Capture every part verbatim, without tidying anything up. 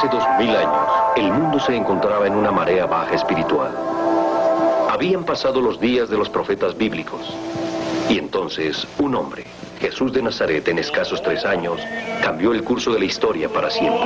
Hace dos mil años, el mundo se encontraba en una marea baja espiritual. Habían pasado los días de los profetas bíblicos. Y entonces, un hombre, Jesús de Nazaret, en escasos tres años, cambió el curso de la historia para siempre.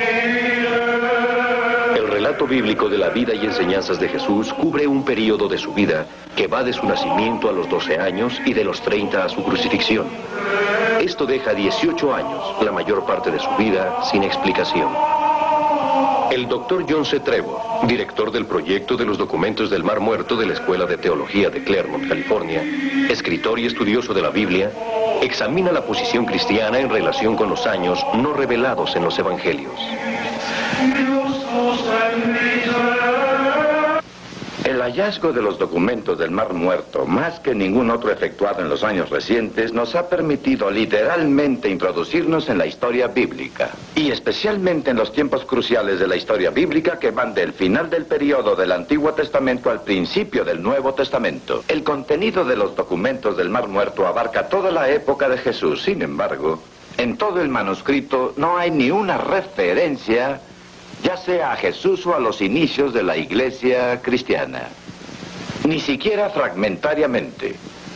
El relato bíblico de la vida y enseñanzas de Jesús cubre un periodo de su vida que va de su nacimiento a los doce años y de los treinta a su crucifixión. Esto deja dieciocho años, la mayor parte de su vida, sin explicación. El doctor John C. Trevor, director del proyecto de los documentos del Mar Muerto de la Escuela de Teología de Claremont, California, escritor y estudioso de la Biblia, examina la posición cristiana en relación con los años no revelados en los evangelios. El hallazgo de los documentos del Mar Muerto, más que ningún otro efectuado en los años recientes, nos ha permitido literalmente introducirnos en la historia bíblica. Y especialmente en los tiempos cruciales de la historia bíblica que van del final del periodo del Antiguo Testamento al principio del Nuevo Testamento. El contenido de los documentos del Mar Muerto abarca toda la época de Jesús. Sin embargo, en todo el manuscrito no hay ni una referencia, ya sea a Jesús o a los inicios de la iglesia cristiana, ni siquiera fragmentariamente.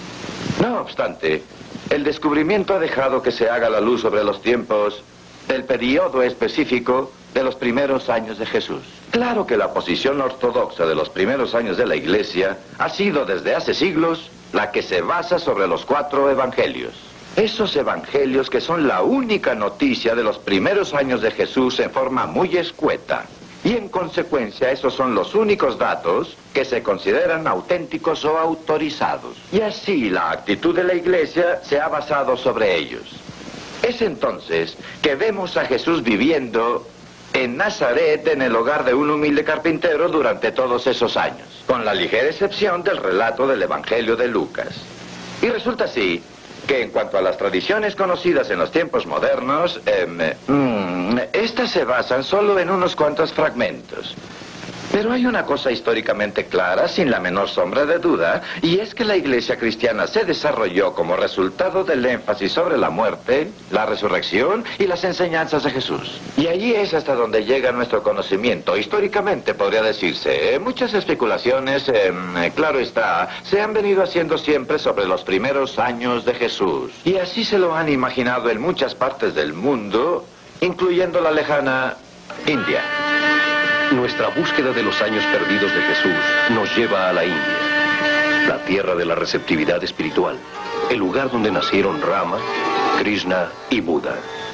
No obstante, el descubrimiento ha dejado que se haga la luz sobre los tiempos del periodo específico de los primeros años de Jesús. Claro que la posición ortodoxa de los primeros años de la iglesia ha sido desde hace siglos la que se basa sobre los cuatro evangelios. Esos evangelios que son la única noticia de los primeros años de Jesús en forma muy escueta. Y en consecuencia esos son los únicos datos que se consideran auténticos o autorizados. Y así la actitud de la iglesia se ha basado sobre ellos. Es entonces que vemos a Jesús viviendo en Nazaret, en el hogar de un humilde carpintero durante todos esos años, con la ligera excepción del relato del Evangelio de Lucas. Y resulta así que en cuanto a las tradiciones conocidas en los tiempos modernos, eh, mm, estas se basan solo en unos cuantos fragmentos. Pero hay una cosa históricamente clara, sin la menor sombra de duda, y es que la iglesia cristiana se desarrolló como resultado del énfasis sobre la muerte, la resurrección y las enseñanzas de Jesús. Y allí es hasta donde llega nuestro conocimiento. Históricamente podría decirse, muchas especulaciones, eh, claro está, se han venido haciendo siempre sobre los primeros años de Jesús. Y así se lo han imaginado en muchas partes del mundo, incluyendo la lejana India. Nuestra búsqueda de los años perdidos de Jesús nos lleva a la India, la tierra de la receptividad espiritual, el lugar donde nacieron Rama, Krishna y Buda.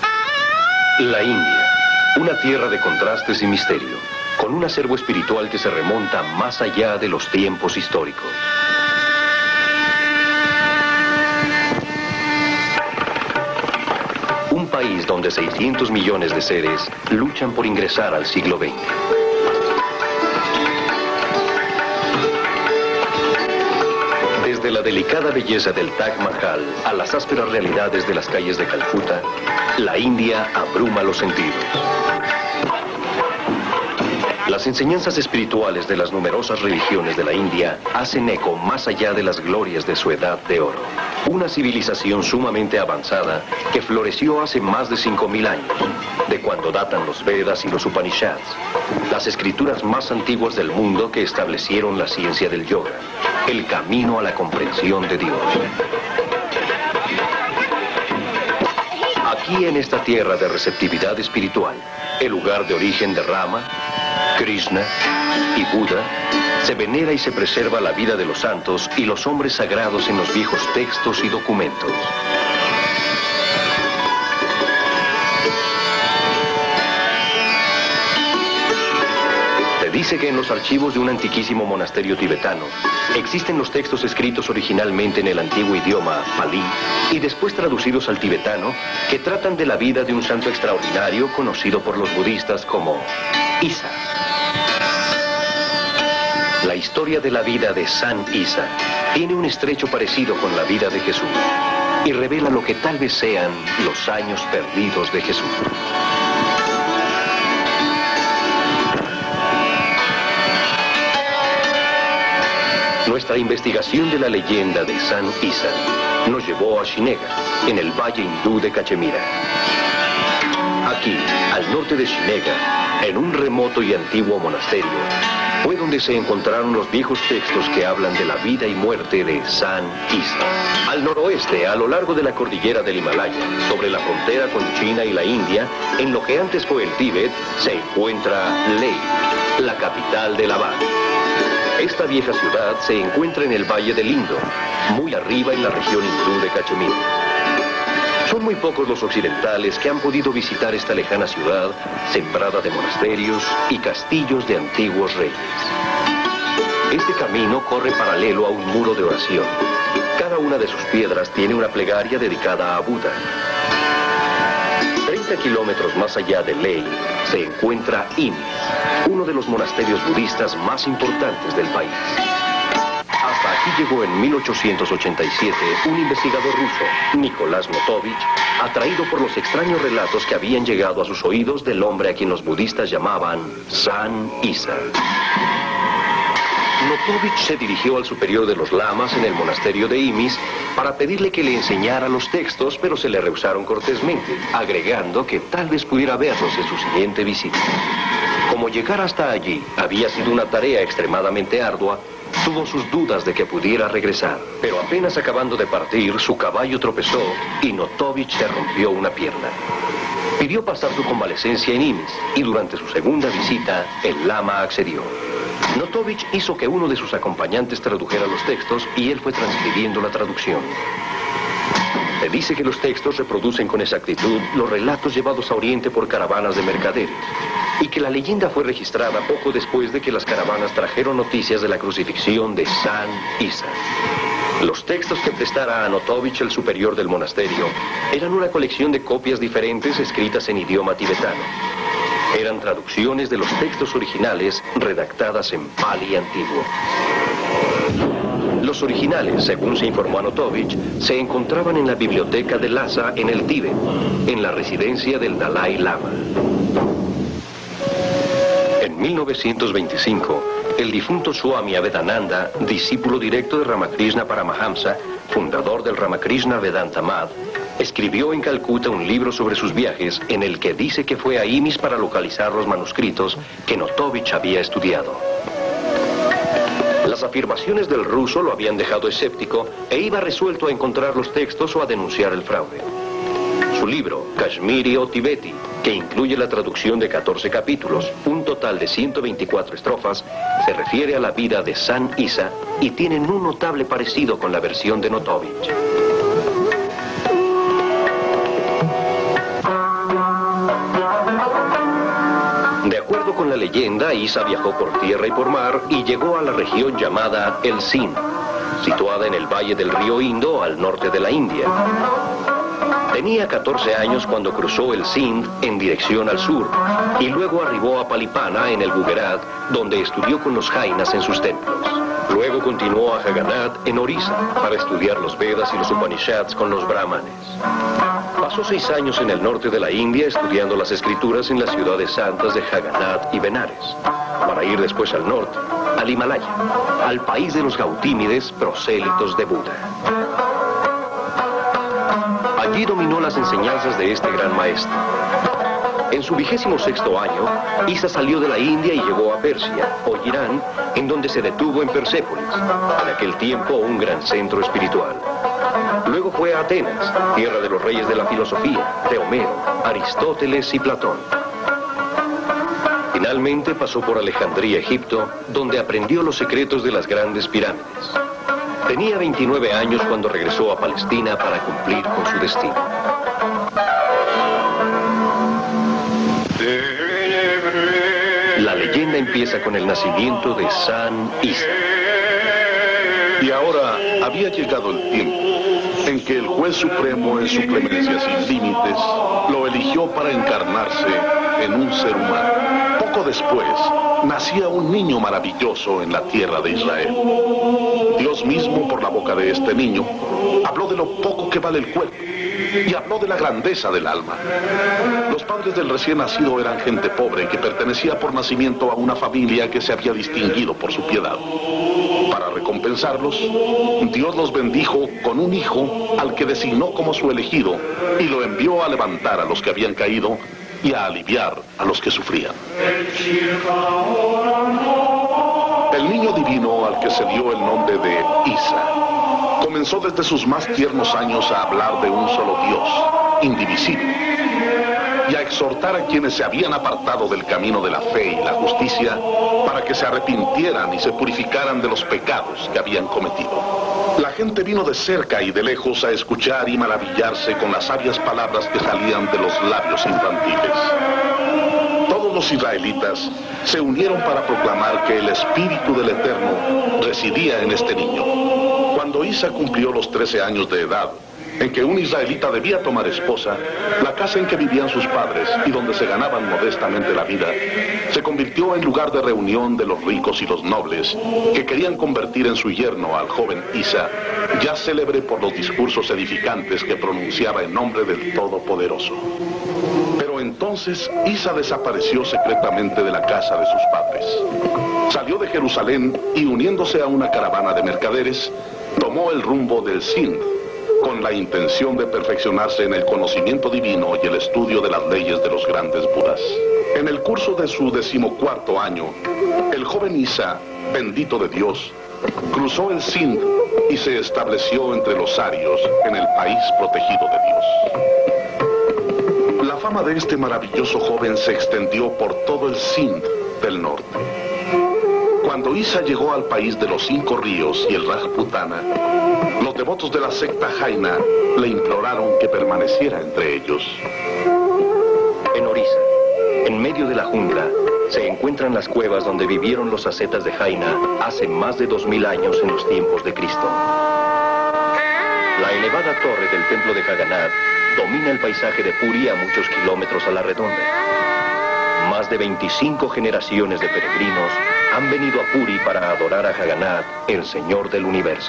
La India, una tierra de contrastes y misterio, con un acervo espiritual que se remonta más allá de los tiempos históricos. Un país donde seiscientos millones de seres luchan por ingresar al siglo veinte. Desde la delicada belleza del Taj Mahal a las ásperas realidades de las calles de Calcuta, la India abruma los sentidos. Las enseñanzas espirituales de las numerosas religiones de la India hacen eco más allá de las glorias de su edad de oro. Una civilización sumamente avanzada que floreció hace más de cinco mil años, de cuando datan los Vedas y los Upanishads, las escrituras más antiguas del mundo que establecieron la ciencia del yoga, el camino a la comprensión de Dios. Aquí en esta tierra de receptividad espiritual, el lugar de origen de Rama, Krishna y Buda, se venera y se preserva la vida de los santos y los hombres sagrados en los viejos textos y documentos. Se dice que en los archivos de un antiquísimo monasterio tibetano existen los textos escritos originalmente en el antiguo idioma palí y después traducidos al tibetano que tratan de la vida de un santo extraordinario conocido por los budistas como Isa. La historia de la vida de San Isa tiene un estrecho parecido con la vida de Jesús y revela lo que tal vez sean los años perdidos de Jesús. Nuestra investigación de la leyenda de San Isa nos llevó a Srinagar, en el valle hindú de Cachemira. Aquí, al al norte de Shinega, en un remoto y antiguo monasterio, fue donde se encontraron los viejos textos que hablan de la vida y muerte de San Isa. Al noroeste, a lo largo de la cordillera del Himalaya, sobre la frontera con China y la India, en lo que antes fue el Tíbet, se encuentra Leh, la capital de Laván. Esta vieja ciudad se encuentra en el Valle del Indo, muy arriba en la región hindú de Cachemir. Son muy pocos los occidentales que han podido visitar esta lejana ciudad, sembrada de monasterios y castillos de antiguos reyes. Este camino corre paralelo a un muro de oración. Cada una de sus piedras tiene una plegaria dedicada a Buda. treinta kilómetros más allá de Leh se encuentra Imis, uno de los monasterios budistas más importantes del país. Hasta aquí llegó en mil ochocientos ochenta y siete un investigador ruso, Nicolás Notovich, atraído por los extraños relatos que habían llegado a sus oídos del hombre a quien los budistas llamaban San Isa. Notovich se dirigió al superior de los lamas en el monasterio de Imis para pedirle que le enseñara los textos, pero se le rehusaron cortésmente, agregando que tal vez pudiera verlos en su siguiente visita. Como llegar hasta allí había sido una tarea extremadamente ardua, tuvo sus dudas de que pudiera regresar. Pero apenas acabando de partir, su caballo tropezó y Notovich se rompió una pierna. Pidió pasar su convalecencia en Imis y durante su segunda visita, el lama accedió. Notovich hizo que uno de sus acompañantes tradujera los textos y él fue transcribiendo la traducción. Se dice que los textos reproducen con exactitud los relatos llevados a Oriente por caravanas de mercaderes y que la leyenda fue registrada poco después de que las caravanas trajeron noticias de la crucifixión de San Isa. Los textos que prestara a Notovich el superior del monasterio eran una colección de copias diferentes escritas en idioma tibetano. Eran traducciones de los textos originales redactadas en Pali antiguo. Los originales, según se informó a Notovich, se encontraban en la biblioteca de Lhasa en el Tíbet, en la residencia del Dalai Lama. En mil novecientos veinticinco, el difunto Swami Avedananda, discípulo directo de Ramakrishna Paramahamsa, fundador del Ramakrishna Vedanta Math, escribió en Calcuta un libro sobre sus viajes en el que dice que fue a Imis para localizar los manuscritos que Notovich había estudiado. Las afirmaciones del ruso lo habían dejado escéptico e iba resuelto a encontrar los textos o a denunciar el fraude. Su libro, Kashmiri o Tibeti, que incluye la traducción de catorce capítulos, un total de ciento veinticuatro estrofas, se refiere a la vida de San Isa y tienen un notable parecido con la versión de Notovich. De acuerdo con la leyenda, Isa viajó por tierra y por mar y llegó a la región llamada el Sind, situada en el valle del río Indo al norte de la India. Tenía catorce años cuando cruzó el Sind en dirección al sur y luego arribó a Palipana en el Gujarat, donde estudió con los jainas en sus templos. Luego continuó a Jagannath en Orissa para estudiar los Vedas y los Upanishads con los brahmanes. Pasó seis años en el norte de la India estudiando las escrituras en las ciudades santas de Jagannath y Benares, para ir después al norte, al Himalaya, al país de los Gautímides, prosélitos de Buda. Allí dominó las enseñanzas de este gran maestro. En su vigésimo sexto año, Isa salió de la India y llegó a Persia, o Irán, en donde se detuvo en Persépolis, en aquel tiempo un gran centro espiritual. Luego fue a Atenas, tierra de los reyes de la filosofía, de Homero, Aristóteles y Platón. Finalmente pasó por Alejandría, Egipto, donde aprendió los secretos de las grandes pirámides. Tenía veintinueve años cuando regresó a Palestina para cumplir con su destino. La leyenda empieza con el nacimiento de San Isa. Y ahora había llegado el tiempo en que el juez supremo, en su clemencia sin límites, lo eligió para encarnarse en un ser humano. Poco después, nacía un niño maravilloso en la tierra de Israel. Dios mismo, por la boca de este niño, habló de lo poco que vale el cuerpo y habló de la grandeza del alma. Los padres del recién nacido eran gente pobre que pertenecía por nacimiento a una familia que se había distinguido por su piedad. Para recompensarlos, Dios los bendijo con un hijo al que designó como su elegido y lo envió a levantar a los que habían caído y a aliviar a los que sufrían. El niño divino al que se dio el nombre de Isa comenzó desde sus más tiernos años a hablar de un solo Dios, indivisible, y a exhortar a quienes se habían apartado del camino de la fe y la justicia para que se arrepintieran y se purificaran de los pecados que habían cometido. La gente vino de cerca y de lejos a escuchar y maravillarse con las sabias palabras que salían de los labios infantiles. Todos los israelitas se unieron para proclamar que el Espíritu del Eterno residía en este niño. Cuando Isa cumplió los trece años de edad, en que un israelita debía tomar esposa, la casa en que vivían sus padres y donde se ganaban modestamente la vida, se convirtió en lugar de reunión de los ricos y los nobles, que querían convertir en su yerno al joven Isa, ya célebre por los discursos edificantes que pronunciaba en nombre del Todopoderoso. Pero entonces Isa desapareció secretamente de la casa de sus padres. Salió de Jerusalén y, uniéndose a una caravana de mercaderes, tomó el rumbo del Sind, con la intención de perfeccionarse en el conocimiento divino y el estudio de las leyes de los grandes Budas. En el curso de su decimocuarto año, el joven Isa, bendito de Dios, cruzó el Sind y se estableció entre los arios en el país protegido de Dios. La fama de este maravilloso joven se extendió por todo el Sind del norte. Cuando Isa llegó al país de los cinco ríos y el Rajputana, los devotos de la secta Jaina le imploraron que permaneciera entre ellos. En Orissa, en medio de la jungla, se encuentran las cuevas donde vivieron los ascetas de Jaina hace más de dos mil años en los tiempos de Cristo. La elevada torre del templo de Jagannath domina el paisaje de Puri a muchos kilómetros a la redonda. Más de veinticinco generaciones de peregrinos han venido a Puri para adorar a Jagannath, el Señor del Universo.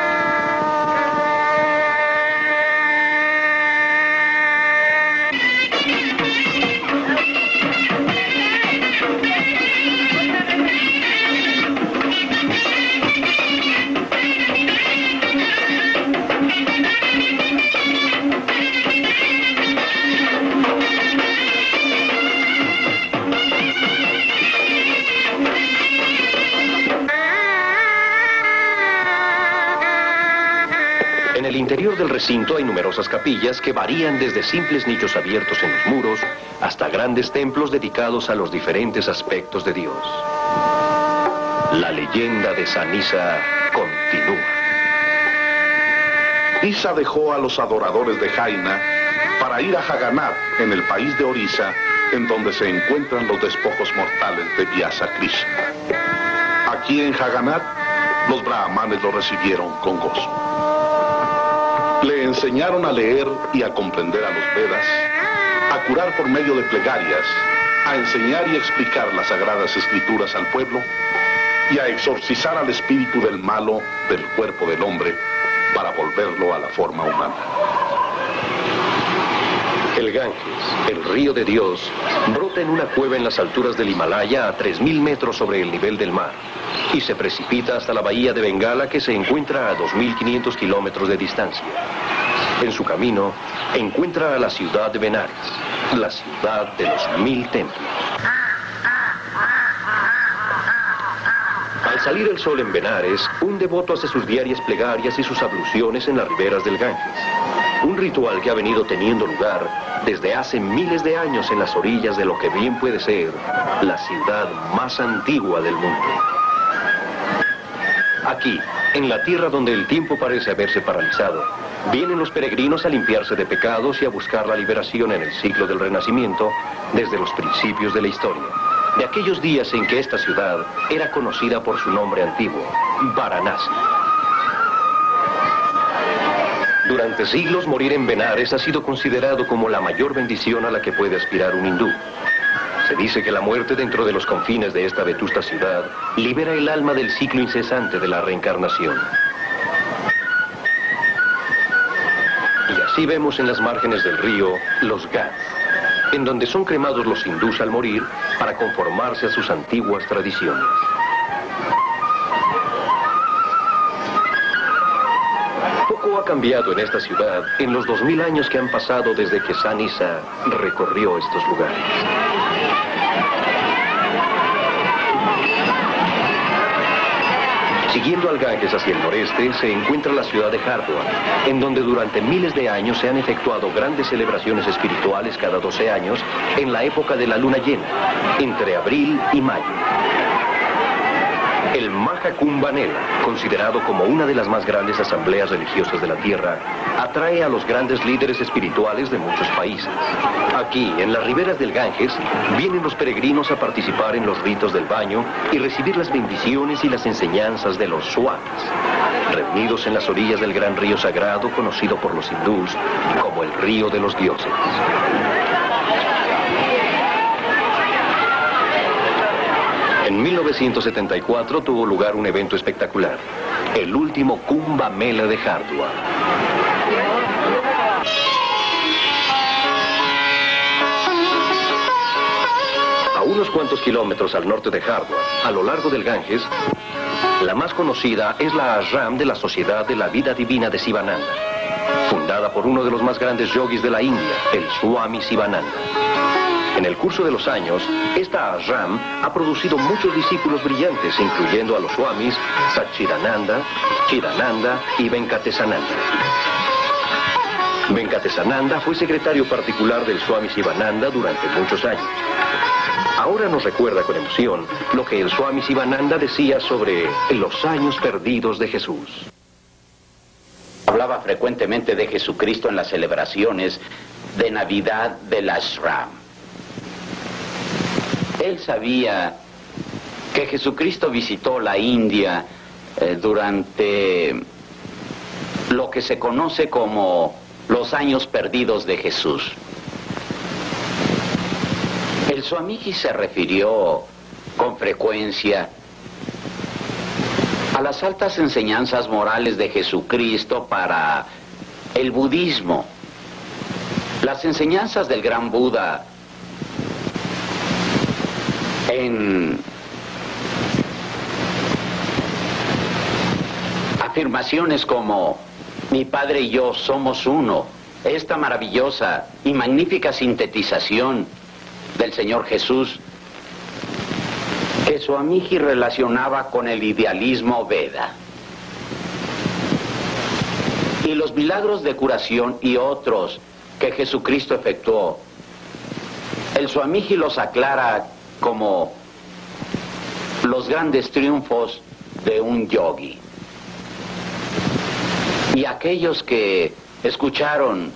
En el interior del recinto hay numerosas capillas que varían desde simples nichos abiertos en los muros hasta grandes templos dedicados a los diferentes aspectos de Dios. La leyenda de San Isa continúa. Isa dejó a los adoradores de Jaina para ir a Jagannath, en el país de Orissa, en donde se encuentran los despojos mortales de Vyasa Krishna. Aquí en Jagannath, los brahmanes lo recibieron con gozo. Le enseñaron a leer y a comprender a los Vedas, a curar por medio de plegarias, a enseñar y explicar las sagradas escrituras al pueblo y a exorcizar al espíritu del malo del cuerpo del hombre para volverlo a la forma humana. El Ganges, el río de Dios, brota en una cueva en las alturas del Himalaya a tres mil metros sobre el nivel del mar y se precipita hasta la bahía de Bengala, que se encuentra a dos mil quinientos kilómetros de distancia. En su camino encuentra a la ciudad de Benares, la ciudad de los mil templos. Al salir el sol en Benares, un devoto hace sus diarias plegarias y sus abluciones en las riberas del Ganges. Un ritual que ha venido teniendo lugar desde hace miles de años en las orillas de lo que bien puede ser la ciudad más antigua del mundo. Aquí, en la tierra donde el tiempo parece haberse paralizado, vienen los peregrinos a limpiarse de pecados y a buscar la liberación en el ciclo del Renacimiento desde los principios de la historia, de aquellos días en que esta ciudad era conocida por su nombre antiguo, Varanasi. Durante siglos morir en Benares ha sido considerado como la mayor bendición a la que puede aspirar un hindú. Se dice que la muerte dentro de los confines de esta vetusta ciudad libera el alma del ciclo incesante de la reencarnación. Y así vemos en las márgenes del río los Ghats, en donde son cremados los hindús al morir para conformarse a sus antiguas tradiciones. Poco ha cambiado en esta ciudad en los dos mil años que han pasado desde que San Isa recorrió estos lugares? Siguiendo al Ganges hacia el noreste se encuentra la ciudad de Hardwar, en donde durante miles de años se han efectuado grandes celebraciones espirituales cada doce años en la época de la luna llena, entre abril y mayo. El Maha Kumbh Mela, considerado como una de las más grandes asambleas religiosas de la Tierra, atrae a los grandes líderes espirituales de muchos países. Aquí, en las riberas del Ganges, vienen los peregrinos a participar en los ritos del baño y recibir las bendiciones y las enseñanzas de los swamis, reunidos en las orillas del gran río sagrado conocido por los hindús como el río de los dioses. En mil novecientos setenta y cuatro tuvo lugar un evento espectacular, el último Kumbh Mela de Hardwar. A unos cuantos kilómetros al norte de Hardwar, a lo largo del Ganges, la más conocida es la ashram de la Sociedad de la Vida Divina de Sivananda, fundada por uno de los más grandes yogis de la India, el Swami Sivananda. En el curso de los años, esta ashram ha producido muchos discípulos brillantes, incluyendo a los swamis Satchidananda, Chidananda y Venkatesananda. Venkatesananda fue secretario particular del Swami Sivananda durante muchos años. Ahora nos recuerda con emoción lo que el Swami Sivananda decía sobre los años perdidos de Jesús. Hablaba frecuentemente de Jesucristo en las celebraciones de Navidad del ashram. Él sabía que Jesucristo visitó la India eh, durante lo que se conoce como los años perdidos de Jesús. El Swamiji se refirió con frecuencia a las altas enseñanzas morales de Jesucristo para el budismo. Las enseñanzas del gran Buda en afirmaciones como mi padre y yo somos uno, esta maravillosa y magnífica sintetización del Señor Jesús que Swamiji relacionaba con el idealismo Veda. Y los milagros de curación y otros que Jesucristo efectuó, el Swamiji los aclara como los grandes triunfos de un yogi. Y aquellos que escucharon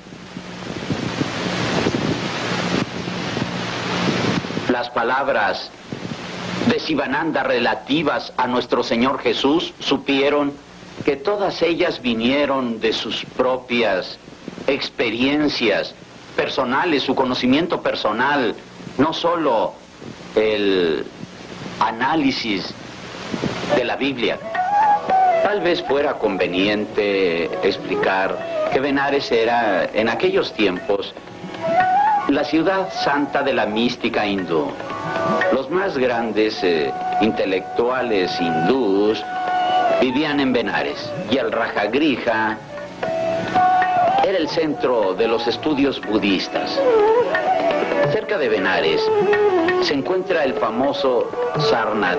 las palabras de Sivananda relativas a nuestro Señor Jesús, supieron que todas ellas vinieron de sus propias experiencias personales, su conocimiento personal, no solo el análisis de la Biblia. Tal vez fuera conveniente explicar que Benares era, en aquellos tiempos, la ciudad santa de la mística hindú. Los más grandes eh, intelectuales hindús vivían en Benares, y el Rajagriha era el centro de los estudios budistas. Cerca de Benares se encuentra el famoso Sarnath,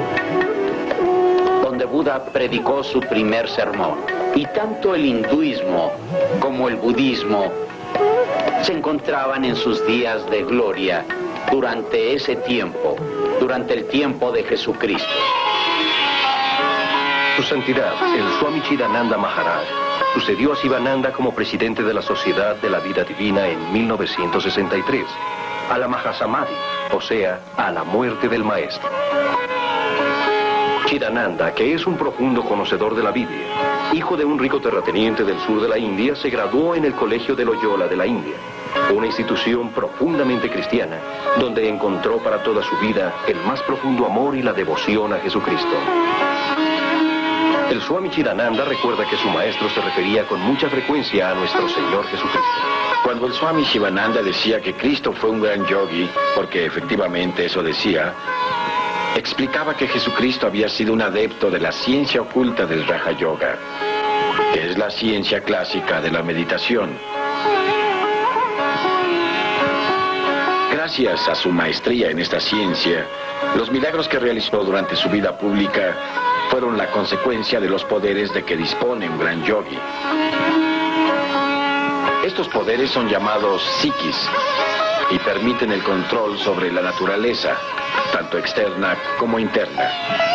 donde Buda predicó su primer sermón. Y tanto el hinduismo como el budismo se encontraban en sus días de gloria durante ese tiempo, durante el tiempo de Jesucristo. Su Santidad, el Swami Chidananda Maharaj, sucedió a Sivananda como presidente de la Sociedad de la Vida Divina en mil novecientos sesenta y tres, a la Mahasamadhi, o sea, a la muerte del maestro. Chidananda, que es un profundo conocedor de la Biblia, hijo de un rico terrateniente del sur de la India, se graduó en el Colegio de Loyola de la India, una institución profundamente cristiana, donde encontró para toda su vida el más profundo amor y la devoción a Jesucristo. El Swami Chidananda recuerda que su maestro se refería con mucha frecuencia a nuestro Señor Jesucristo. Cuando el Swami Shivananda decía que Cristo fue un gran yogi, porque efectivamente eso decía, explicaba que Jesucristo había sido un adepto de la ciencia oculta del Raja Yoga. que es la ciencia clásica de la meditación. Gracias a su maestría en esta ciencia, los milagros que realizó durante su vida pública fueron la consecuencia de los poderes de que dispone un gran yogi. Estos poderes son llamados psiquis y permiten el control sobre la naturaleza, tanto externa como interna.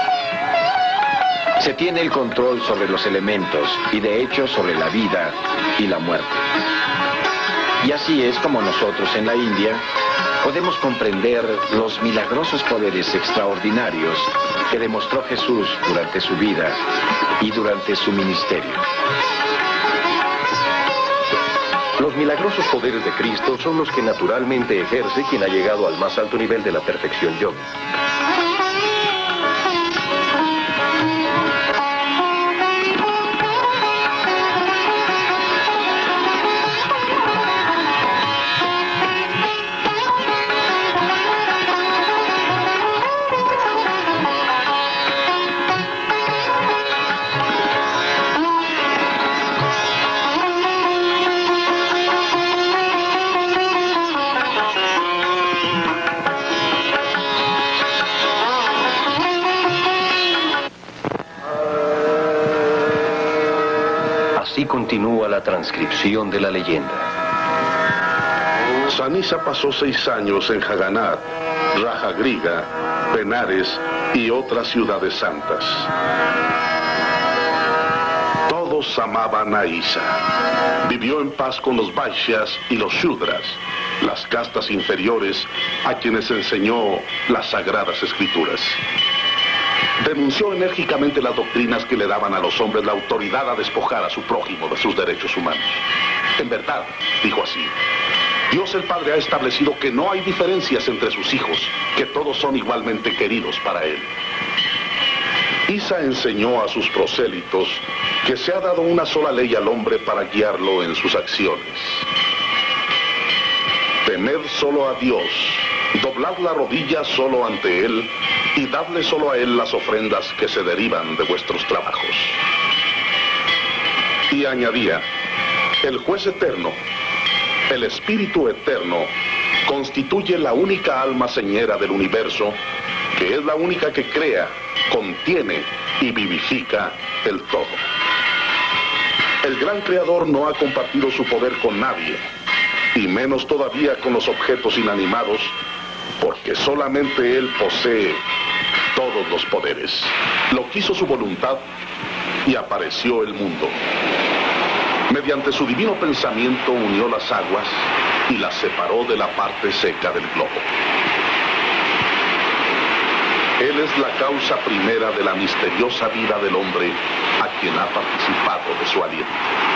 Se tiene el control sobre los elementos y de hecho sobre la vida y la muerte. Y así es como nosotros en la India podemos comprender los milagrosos poderes extraordinarios que demostró Jesús durante su vida y durante su ministerio. Los milagrosos poderes de Cristo son los que naturalmente ejerce quien ha llegado al más alto nivel de la perfección yogi. Así continúa la transcripción de la leyenda. Sanisa pasó seis años en Jagannath, Rajagriha, Benares y otras ciudades santas. Todos amaban a Isa. Vivió en paz con los Vaishyas y los Shudras, las castas inferiores a quienes enseñó las sagradas escrituras. Denunció enérgicamente las doctrinas que le daban a los hombres la autoridad a despojar a su prójimo de sus derechos humanos. En verdad, dijo así, Dios el Padre ha establecido que no hay diferencias entre sus hijos, que todos son igualmente queridos para Él. Isa enseñó a sus prosélitos que se ha dado una sola ley al hombre para guiarlo en sus acciones. Temed solo a Dios, doblad la rodilla solo ante Él, y dadle solo a Él las ofrendas que se derivan de vuestros trabajos. Y añadía, el juez eterno, el Espíritu eterno, constituye la única alma señera del universo, que es la única que crea, contiene y vivifica el todo. El gran creador no ha compartido su poder con nadie, y menos todavía con los objetos inanimados, porque solamente Él posee todos los poderes. Lo quiso su voluntad y apareció el mundo. Mediante su divino pensamiento unió las aguas y las separó de la parte seca del globo. Él es la causa primera de la misteriosa vida del hombre a quien ha participado de su aliento.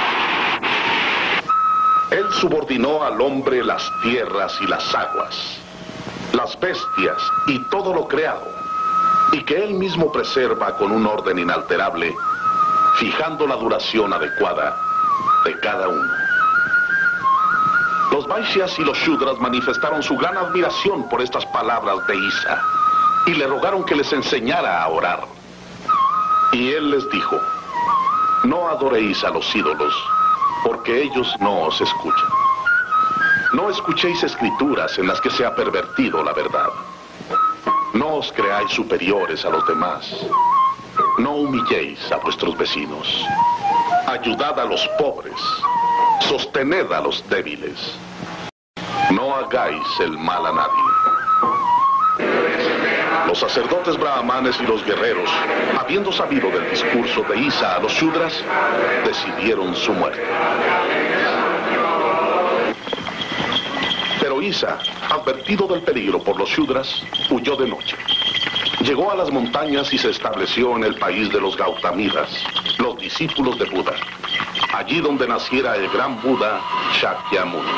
Él subordinó al hombre las tierras y las aguas, las bestias y todo lo creado, y que Él mismo preserva con un orden inalterable, fijando la duración adecuada de cada uno. Los Vaishyas y los Shudras manifestaron su gran admiración por estas palabras de Isa, y le rogaron que les enseñara a orar. Y Él les dijo, no adoréis a los ídolos, porque ellos no os escuchan. No escuchéis escrituras en las que se ha pervertido la verdad. No os creáis superiores a los demás. No humilléis a vuestros vecinos. Ayudad a los pobres. Sostened a los débiles. No hagáis el mal a nadie. Los sacerdotes brahmanes y los guerreros, habiendo sabido del discurso de Isa a los Shudras, decidieron su muerte. Pero Isa, advertido del peligro por los Shudras, huyó de noche. Llegó a las montañas y se estableció en el país de los Gautamidas, los discípulos de Buda, allí donde naciera el gran Buda Shakyamuni.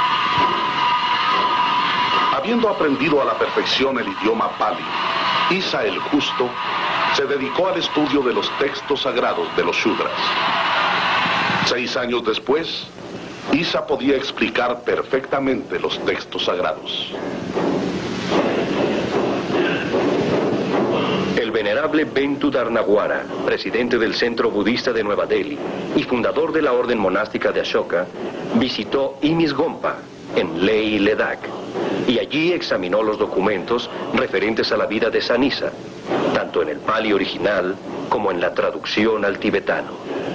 Habiendo aprendido a la perfección el idioma Pali, Isa el Justo se dedicó al estudio de los textos sagrados de los Shudras. Seis años después, Isa podía explicar perfectamente los textos sagrados. El venerable Bentu Dharnawara, presidente del Centro Budista de Nueva Delhi y fundador de la orden monástica de Ashoka, visitó Imisgompa, en Leh Ladakh, y allí examinó los documentos referentes a la vida de San Isa, tanto en el Pali original como en la traducción al tibetano.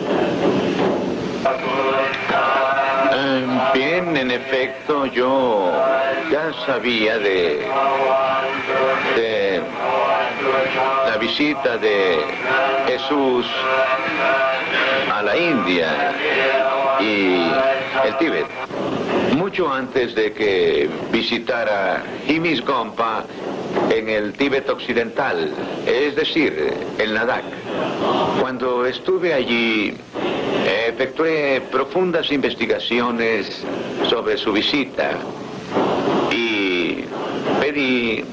Eh, bien, en efecto, yo ya sabía de, de la visita de Jesús a la India y el Tíbet, mucho antes de que visitara Imisgompa en el Tíbet occidental, es decir, en Ladakh. Cuando estuve allí, efectué profundas investigaciones sobre su visita y pedí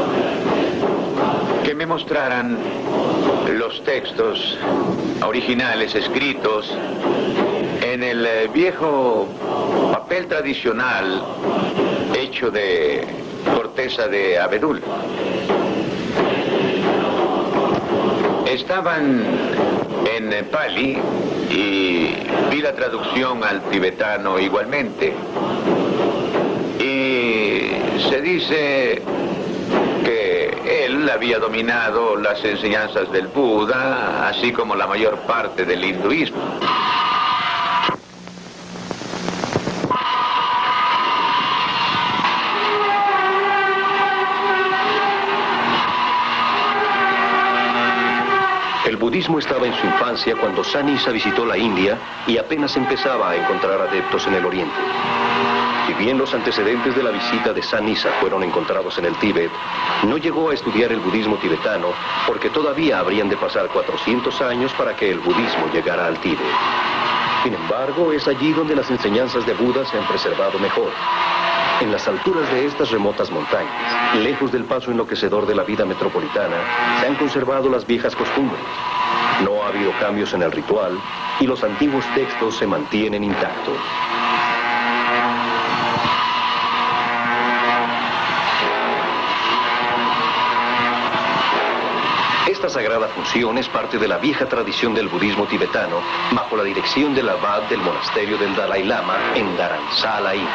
que me mostraran los textos originales escritos en el viejo papel tradicional hecho de corteza de abedul. Estaban en Pali y vi la traducción al tibetano igualmente. Y se dice que él había dominado las enseñanzas del Buda, así como la mayor parte del hinduismo. El budismo estaba en su infancia cuando San Isa visitó la India y apenas empezaba a encontrar adeptos en el Oriente. Si bien los antecedentes de la visita de San Isa fueron encontrados en el Tíbet, no llegó a estudiar el budismo tibetano porque todavía habrían de pasar cuatrocientos años para que el budismo llegara al Tíbet. Sin embargo, es allí donde las enseñanzas de Buda se han preservado mejor. En las alturas de estas remotas montañas, lejos del paso enloquecedor de la vida metropolitana, se han conservado las viejas costumbres. No ha habido cambios en el ritual y los antiguos textos se mantienen intactos. Esta sagrada función es parte de la vieja tradición del budismo tibetano bajo la dirección del abad del monasterio del Dalai Lama en Dharamsala, India.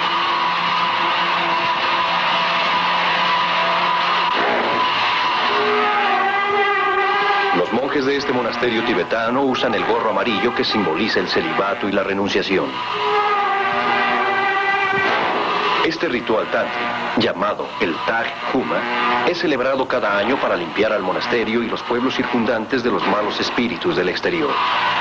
Los monjes de este monasterio tibetano usan el gorro amarillo que simboliza el celibato y la renunciación. Este ritual tántrico, llamado el Taj Huma, es celebrado cada año para limpiar al monasterio y los pueblos circundantes de los malos espíritus del exterior.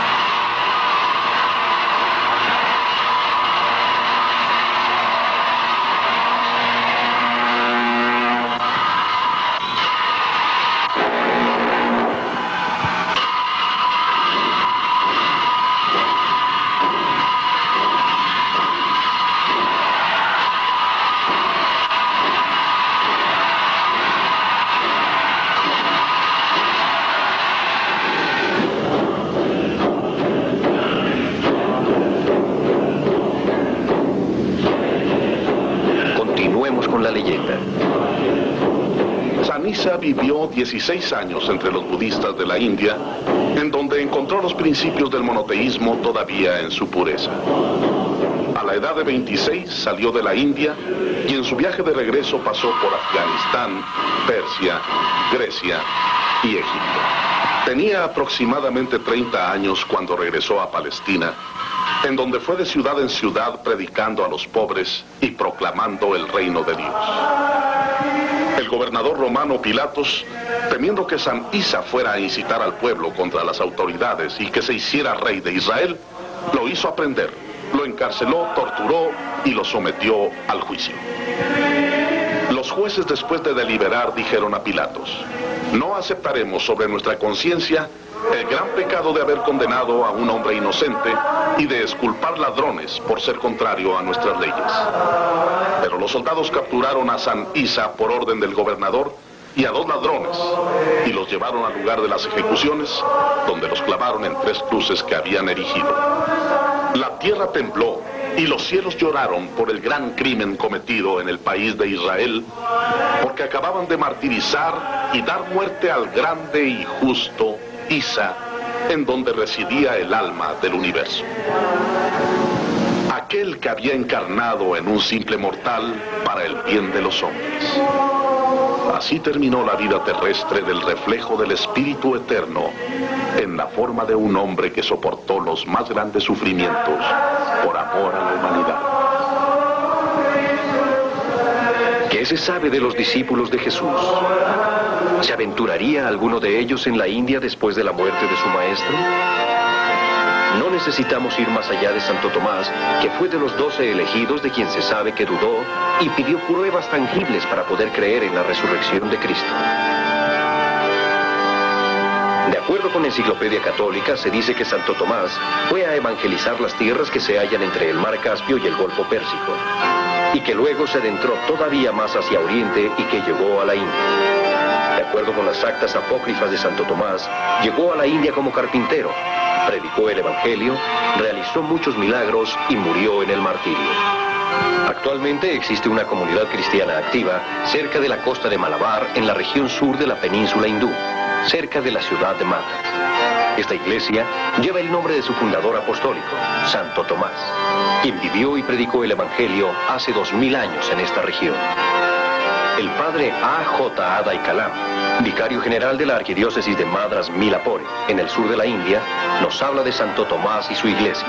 San Isa vivió dieciséis años entre los budistas de la India, en donde encontró los principios del monoteísmo todavía en su pureza. A la edad de veintiséis salió de la India y en su viaje de regreso pasó por Afganistán, Persia, Grecia y Egipto. Tenía aproximadamente treinta años cuando regresó a Palestina, en donde fue de ciudad en ciudad predicando a los pobres y proclamando el reino de Dios. El gobernador romano Pilatos, temiendo que San Isa fuera a incitar al pueblo contra las autoridades y que se hiciera rey de Israel, lo hizo aprender, lo encarceló, torturó y lo sometió al juicio. Los jueces, después de deliberar, dijeron a Pilatos: no aceptaremos sobre nuestra conciencia el gran pecado de haber condenado a un hombre inocente y de exculpar ladrones por ser contrario a nuestras leyes. Pero los soldados capturaron a San Isa por orden del gobernador y a dos ladrones, y los llevaron al lugar de las ejecuciones, donde los clavaron en tres cruces que habían erigido. La tierra tembló Y los cielos lloraron por el gran crimen cometido en el país de Israel, porque acababan de martirizar y dar muerte al grande y justo Isa, en donde residía el alma del universo. Aquel que había encarnado en un simple mortal para el bien de los hombres. Así terminó la vida terrestre del reflejo del Espíritu Eterno, en la forma de un hombre que soportó los más grandes sufrimientos por amor a la humanidad. ¿Qué se sabe de los discípulos de Jesús? ¿Se aventuraría alguno de ellos en la India después de la muerte de su maestro? No necesitamos ir más allá de Santo Tomás, que fue de los doce elegidos de quien se sabe que dudó y pidió pruebas tangibles para poder creer en la resurrección de Cristo. De acuerdo con la Enciclopedia Católica, se dice que Santo Tomás fue a evangelizar las tierras que se hallan entre el Mar Caspio y el Golfo Pérsico, y que luego se adentró todavía más hacia Oriente y que llegó a la India. De acuerdo con las actas apócrifas de Santo Tomás, llegó a la India como carpintero, predicó el Evangelio, realizó muchos milagros y murió en el martirio. Actualmente existe una comunidad cristiana activa cerca de la costa de Malabar, en la región sur de la península hindú, cerca de la ciudad de Madras. Esta iglesia lleva el nombre de su fundador apostólico, Santo Tomás, quien vivió y predicó el Evangelio hace dos mil años en esta región. El padre A J Adai Kalam, vicario general de la arquidiócesis de Madras Milapore, en el sur de la India, nos habla de Santo Tomás y su iglesia.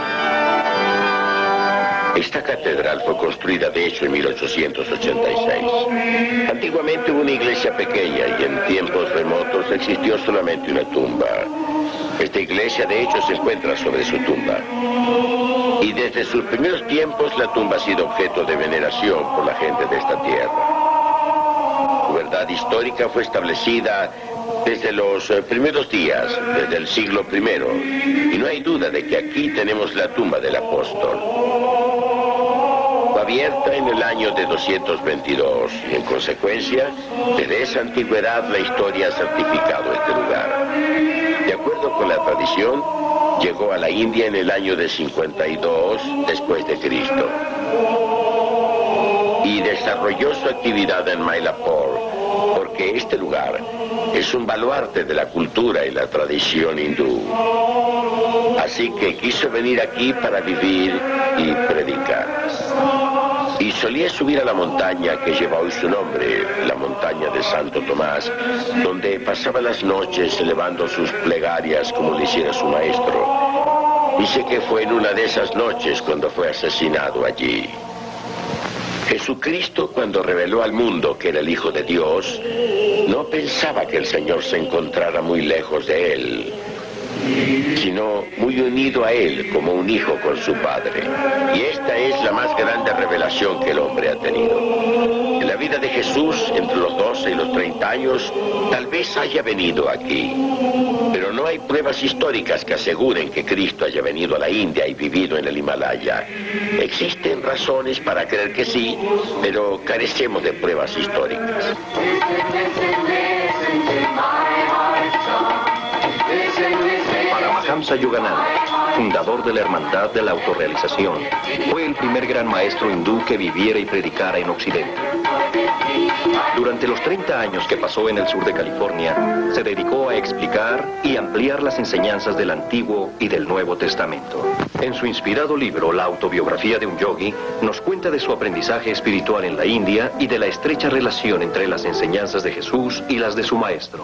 Esta catedral fue construida de hecho en mil ochocientos ochenta y seis. Antiguamente hubo una iglesia pequeña y en tiempos remotos existió solamente una tumba. Esta iglesia de hecho se encuentra sobre su tumba. Y desde sus primeros tiempos la tumba ha sido objeto de veneración por la gente de esta tierra. Su verdad histórica fue establecida desde los primeros días, desde el siglo primero, y no hay duda de que aquí tenemos la tumba del apóstol. Fue abierta en el año de doscientos veintidós, y en consecuencia, desde esa antigüedad la historia ha certificado este lugar. De acuerdo con la tradición, llegó a la India en el año de cincuenta y dos después de Cristo. Y desarrolló su actividad en Mylapore, porque este lugar es un baluarte de la cultura y la tradición hindú. Así que quiso venir aquí para vivir y predicar. Y solía subir a la montaña que lleva hoy su nombre, la montaña de Santo Tomás, donde pasaba las noches elevando sus plegarias como le hiciera su maestro. Dice que fue en una de esas noches cuando fue asesinado allí. Jesucristo, cuando reveló al mundo que era el Hijo de Dios, no pensaba que el Señor se encontrara muy lejos de él, sino muy unido a él como un hijo con su padre. Y esta es la más grande revelación que el hombre ha tenido. En la vida de Jesús, entre los doce y los treinta años, tal vez haya venido aquí. Pero no hay pruebas históricas que aseguren que Cristo haya venido a la India y vivido en el Himalaya. Existen razones para creer que sí, pero carecemos de pruebas históricas. Paramahamsa Yogananda, fundador de la Hermandad de la Autorrealización, fue el primer gran maestro hindú que viviera y predicara en Occidente. Durante los treinta años que pasó en el sur de California, se dedicó a explicar y ampliar las enseñanzas del Antiguo y del Nuevo Testamento. En su inspirado libro, La autobiografía de un yogi, nos cuenta de su aprendizaje espiritual en la India y de la estrecha relación entre las enseñanzas de Jesús y las de su maestro.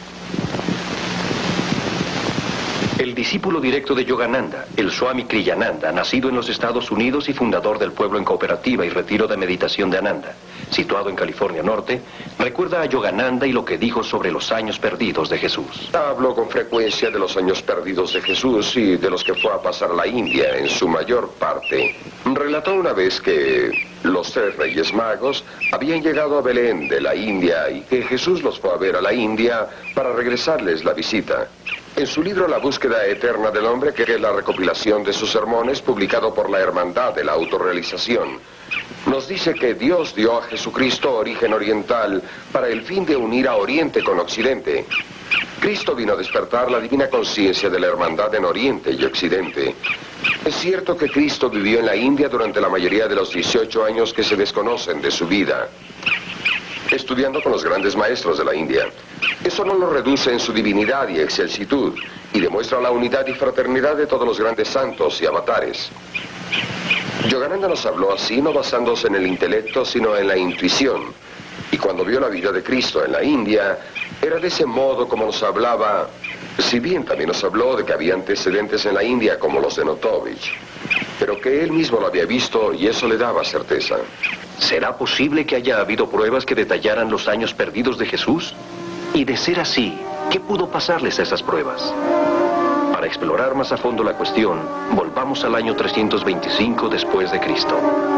El discípulo directo de Yogananda, el Swami Kriyananda, nacido en los Estados Unidos y fundador del Pueblo en Cooperativa y Retiro de Meditación de Ananda, situado en California Norte, recuerda a Yogananda y lo que dijo sobre los años perdidos de Jesús. Hablo con frecuencia de los años perdidos de Jesús y de los que fue a pasar a la India en su mayor parte. Relató una vez que los tres reyes magos habían llegado a Belén de la India y que Jesús los fue a ver a la India para regresarles la visita. En su libro La búsqueda eterna del hombre, que es la recopilación de sus sermones, publicado por la Hermandad de la Autorrealización, nos dice que Dios dio a Jesucristo origen oriental para el fin de unir a Oriente con Occidente. Cristo vino a despertar la divina conciencia de la hermandad en Oriente y Occidente. Es cierto que Cristo vivió en la India durante la mayoría de los dieciocho años que se desconocen de su vida, estudiando con los grandes maestros de la India. Eso no lo reduce en su divinidad y excelsitud, y demuestra la unidad y fraternidad de todos los grandes santos y avatares. Yogananda nos habló así, no basándose en el intelecto, sino en la intuición. Y cuando vio la vida de Cristo en la India, era de ese modo como nos hablaba, si bien también nos habló de que había antecedentes en la India como los de Notovich, pero que él mismo lo había visto y eso le daba certeza. ¿Será posible que haya habido pruebas que detallaran los años perdidos de Jesús? Y de ser así, ¿qué pudo pasarles a esas pruebas? Para explorar más a fondo la cuestión, volvamos al año trescientos veinticinco después de Cristo.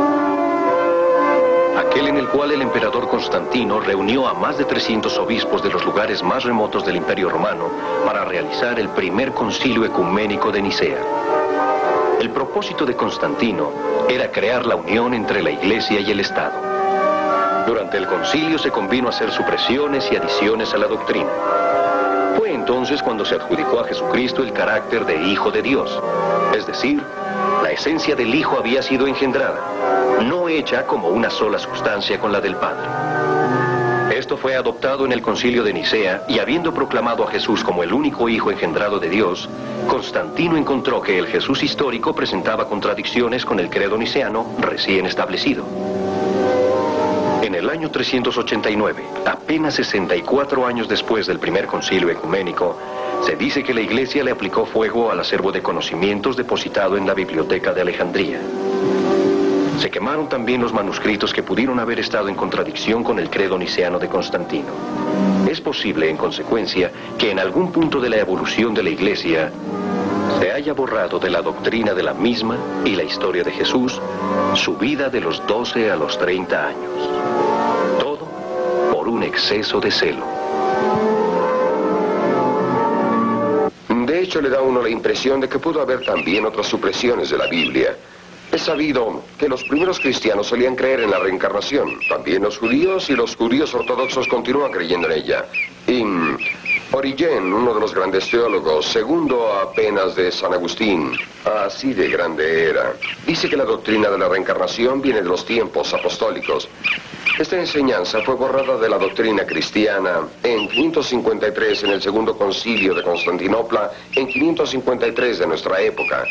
Aquel en el cual el emperador Constantino reunió a más de trescientos obispos de los lugares más remotos del Imperio Romano para realizar el primer concilio ecuménico de Nicea. El propósito de Constantino era crear la unión entre la Iglesia y el Estado. Durante el concilio se convino a hacer supresiones y adiciones a la doctrina. Fue entonces cuando se adjudicó a Jesucristo el carácter de Hijo de Dios, es decir, la esencia del Hijo había sido engendrada, no hecha como una sola sustancia con la del Padre. Esto fue adoptado en el concilio de Nicea y habiendo proclamado a Jesús como el único Hijo engendrado de Dios, Constantino encontró que el Jesús histórico presentaba contradicciones con el credo niceano recién establecido. En el año trescientos ochenta y nueve, apenas sesenta y cuatro años después del primer concilio ecuménico, se dice que la Iglesia le aplicó fuego al acervo de conocimientos depositado en la Biblioteca de Alejandría. Se quemaron también los manuscritos que pudieron haber estado en contradicción con el credo niceano de Constantino. Es posible, en consecuencia, que en algún punto de la evolución de la Iglesia se haya borrado de la doctrina de la misma y la historia de Jesús su vida de los doce a los treinta años. Todo por un exceso de celo. De hecho, le da a uno la impresión de que pudo haber también otras supresiones de la Biblia. Es sabido que los primeros cristianos solían creer en la reencarnación. También los judíos y los judíos ortodoxos continúan creyendo en ella. Y Origen, uno de los grandes teólogos, segundo apenas de San Agustín, así de grande era, dice que la doctrina de la reencarnación viene de los tiempos apostólicos. Esta enseñanza fue borrada de la doctrina cristiana en quinientos cincuenta y tres en el segundo concilio de Constantinopla, en quinientos cincuenta y tres de nuestra época.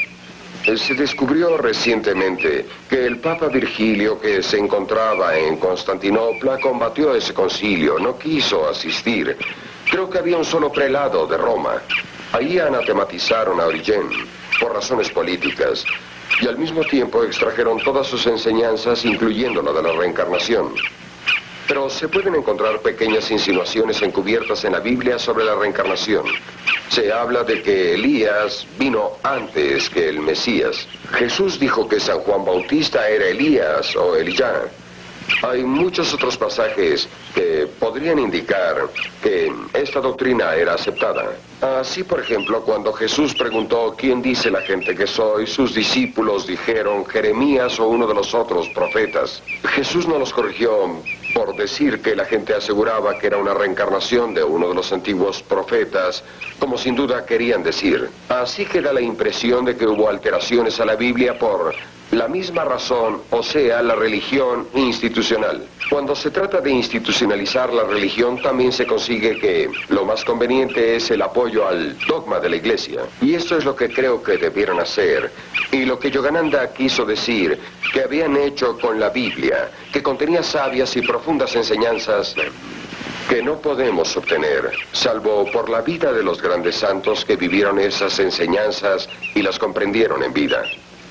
Se descubrió recientemente que el Papa Virgilio, que se encontraba en Constantinopla, combatió ese concilio, no quiso asistir. Creo que había un solo prelado de Roma. Ahí anatematizaron a Origen por razones políticas y al mismo tiempo extrajeron todas sus enseñanzas, incluyendo la de la reencarnación. Pero se pueden encontrar pequeñas insinuaciones encubiertas en la Biblia sobre la reencarnación. Se habla de que Elías vino antes que el Mesías. Jesús dijo que San Juan Bautista era Elías o Elijah. Hay muchos otros pasajes que podrían indicar que esta doctrina era aceptada. Así, por ejemplo, cuando Jesús preguntó ¿quién dice la gente que soy?, sus discípulos dijeron Jeremías o uno de los otros profetas. Jesús no los corrigió por decir que la gente aseguraba que era una reencarnación de uno de los antiguos profetas, como sin duda querían decir. Así que da la impresión de que hubo alteraciones a la Biblia por la misma razón, o sea, la religión institucional. Cuando se trata de institucionalizar la religión, también se consigue que lo más conveniente es el apoyo al dogma de la Iglesia. Y esto es lo que creo que debieron hacer. Y lo que Yogananda quiso decir, que habían hecho con la Biblia, que contenía sabias y profundas enseñanzas que no podemos obtener, salvo por la vida de los grandes santos que vivieron esas enseñanzas y las comprendieron en vida.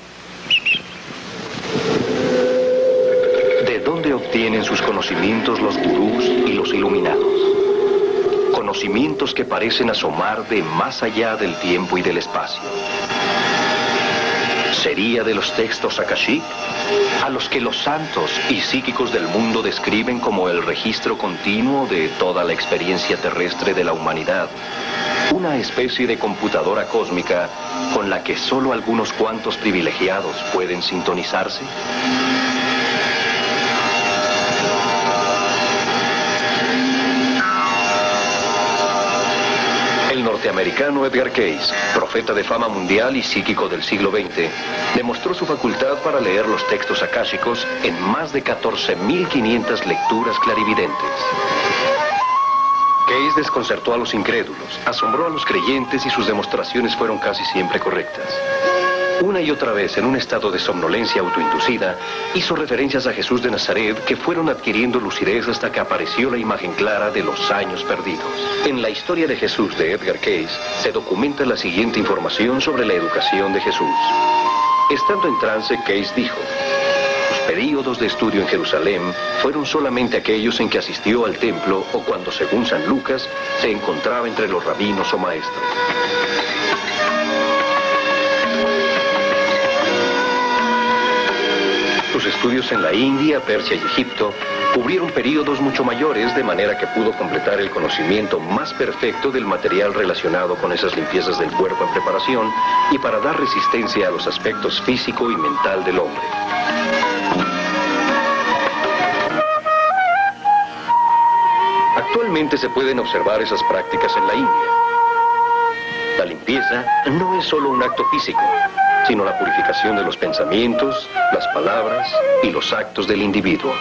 ¿De dónde obtienen sus conocimientos los gurús y los iluminados? Conocimientos que parecen asomar de más allá del tiempo y del espacio. ¿Sería de los textos Akashic, a los que los santos y psíquicos del mundo describen como el registro continuo de toda la experiencia terrestre de la humanidad? Una especie de computadora cósmica con la que solo algunos cuantos privilegiados pueden sintonizarse. El El norteamericano Edgar Cayce, profeta de fama mundial y psíquico del siglo veinte, demostró su facultad para leer los textos akáshicos en más de catorce mil quinientas lecturas clarividentes. Cayce desconcertó a los incrédulos, asombró a los creyentes y sus demostraciones fueron casi siempre correctas. Una y otra vez, en un estado de somnolencia autoinducida, hizo referencias a Jesús de Nazaret que fueron adquiriendo lucidez hasta que apareció la imagen clara de los años perdidos. En la historia de Jesús de Edgar Cayce se documenta la siguiente información sobre la educación de Jesús. Estando en trance, Cayce dijo: "Sus períodos de estudio en Jerusalén fueron solamente aquellos en que asistió al templo o cuando, según San Lucas, se encontraba entre los rabinos o maestros". Sus estudios en la India, Persia y Egipto cubrieron períodos mucho mayores, de manera que pudo completar el conocimiento más perfecto del material relacionado con esas limpiezas del cuerpo en preparación y para dar resistencia a los aspectos físico y mental del hombre. Actualmente se pueden observar esas prácticas en la India. La limpieza no es solo un acto físico, sino la purificación de los pensamientos, las palabras y los actos del individuo.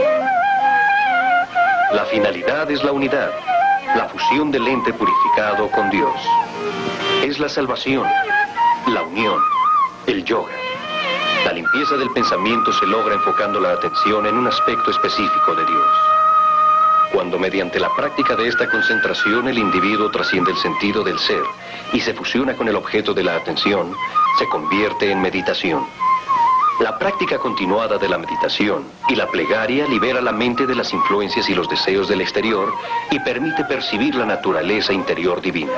La finalidad es la unidad, la fusión del ente purificado con Dios. Es la salvación, la unión, el yoga. La limpieza del pensamiento se logra enfocando la atención en un aspecto específico de Dios. Cuando mediante la práctica de esta concentración el individuo trasciende el sentido del ser y se fusiona con el objeto de la atención, se convierte en meditación. La práctica continuada de la meditación y la plegaria libera la mente de las influencias y los deseos del exterior y permite percibir la naturaleza interior divina.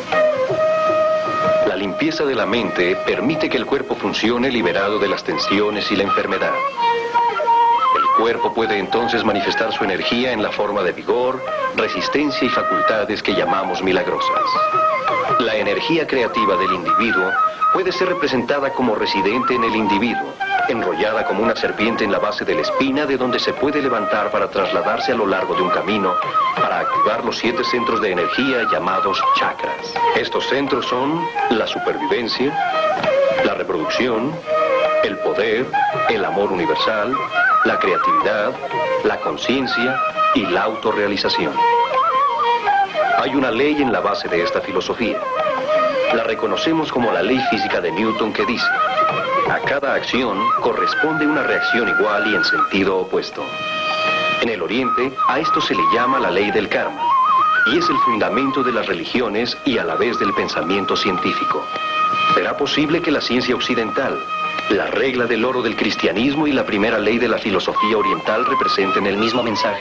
La limpieza de la mente permite que el cuerpo funcione liberado de las tensiones y la enfermedad. El cuerpo puede entonces manifestar su energía en la forma de vigor, resistencia y facultades que llamamos milagrosas. La energía creativa del individuo puede ser representada como residente en el individuo, enrollada como una serpiente en la base de la espina, de donde se puede levantar para trasladarse a lo largo de un camino para activar los siete centros de energía llamados chakras. Estos centros son la supervivencia, la reproducción, el poder, el amor universal, la creatividad, la conciencia y la autorrealización. Hay una ley en la base de esta filosofía. La reconocemos como la ley física de Newton, que dice: a cada acción corresponde una reacción igual y en sentido opuesto. En el Oriente, a esto se le llama la ley del karma, y es el fundamento de las religiones y a la vez del pensamiento científico. ¿Será posible que la ciencia occidental, la regla del oro del cristianismo y la primera ley de la filosofía oriental representen el mismo mensaje?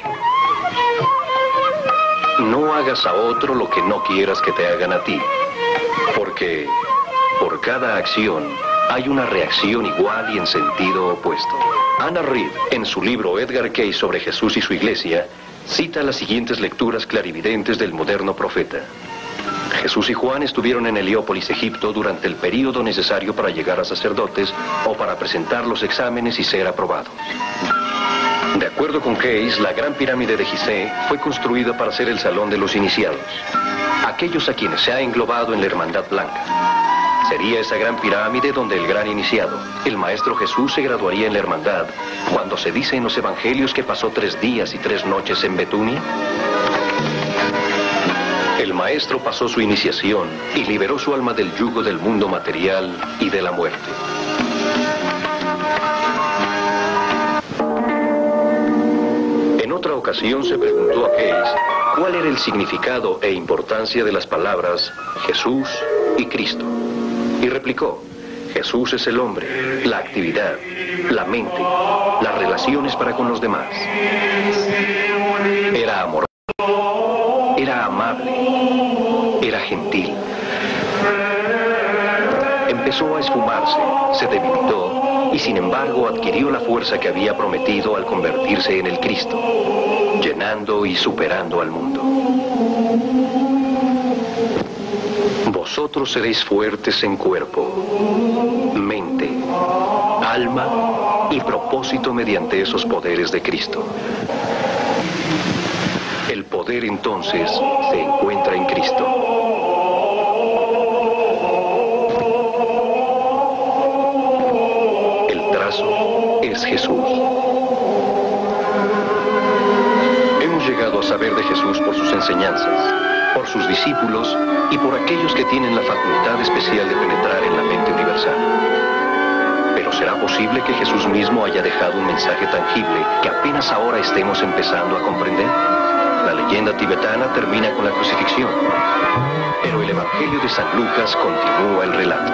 No hagas a otro lo que no quieras que te hagan a ti, porque por cada acción hay una reacción igual y en sentido opuesto. Anna Reed, en su libro Edgar Cayce sobre Jesús y su iglesia, cita las siguientes lecturas clarividentes del moderno profeta. Jesús y Juan estuvieron en Heliópolis, Egipto, durante el período necesario para llegar a sacerdotes o para presentar los exámenes y ser aprobados. De acuerdo con Cayce, la gran pirámide de Gizeh fue construida para ser el salón de los iniciados, aquellos a quienes se ha englobado en la Hermandad Blanca. Sería esa gran pirámide donde el gran iniciado, el Maestro Jesús, se graduaría en la Hermandad, cuando se dice en los Evangelios que pasó tres días y tres noches en Betunia. El Maestro pasó su iniciación y liberó su alma del yugo del mundo material y de la muerte. En otra ocasión se preguntó a Cayce cuál era el significado e importancia de las palabras Jesús y Cristo. Y replicó: Jesús es el hombre, la actividad, la mente, las relaciones para con los demás. Era amoroso, era amable, era gentil. Empezó a esfumarse, se debilitó y sin embargo adquirió la fuerza que había prometido al convertirse en el Cristo, llenando y superando al mundo. Vosotros seréis fuertes en cuerpo, mente, alma y propósito mediante esos poderes de Cristo. El poder entonces se encuentra en Cristo. saber de Jesús por sus enseñanzas, por sus discípulos y por aquellos que tienen la facultad especial de penetrar en la mente universal. Pero ¿será posible que Jesús mismo haya dejado un mensaje tangible que apenas ahora estemos empezando a comprender? La leyenda tibetana termina con la crucifixión, pero el Evangelio de San Lucas continúa el relato.